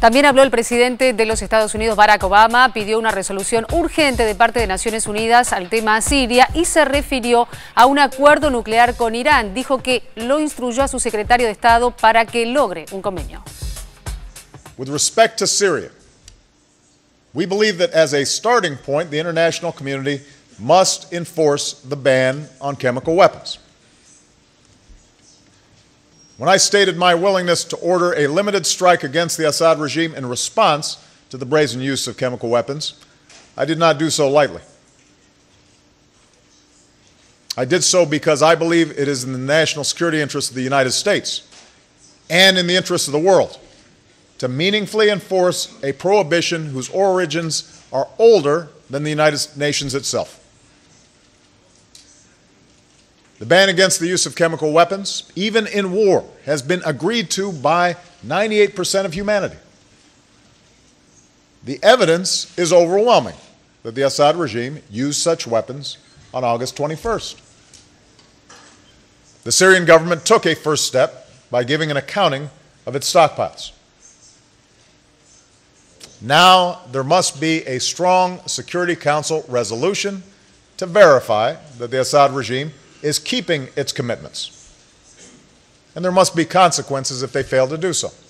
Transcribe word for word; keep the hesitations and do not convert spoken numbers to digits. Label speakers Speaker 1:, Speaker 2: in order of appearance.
Speaker 1: También habló el presidente de los Estados Unidos, Barack Obama, pidió una resolución urgente de parte de Naciones Unidas al tema Siria y se refirió a un acuerdo nuclear con Irán. Dijo que lo instruyó a su secretario de Estado para que logre un convenio.
Speaker 2: With respect to Syria, we believe that as a starting point, the international community must enforce the ban on chemical weapons. When I stated my willingness to order a limited strike against the Assad regime in response to the brazen use of chemical weapons, I did not do so lightly. I did so because I believe it is in the national security interest of the United States and in the interest of the world to meaningfully enforce a prohibition whose origins are older than the United Nations itself. The ban against the use of chemical weapons, even in war, has been agreed to by ninety-eight percent of humanity. The evidence is overwhelming that the Assad regime used such weapons on August twenty-first. The Syrian government took a first step by giving an accounting of its stockpiles. Now there must be a strong Security Council resolution to verify that the Assad regime is keeping its commitments. And there must be consequences if they fail to do so.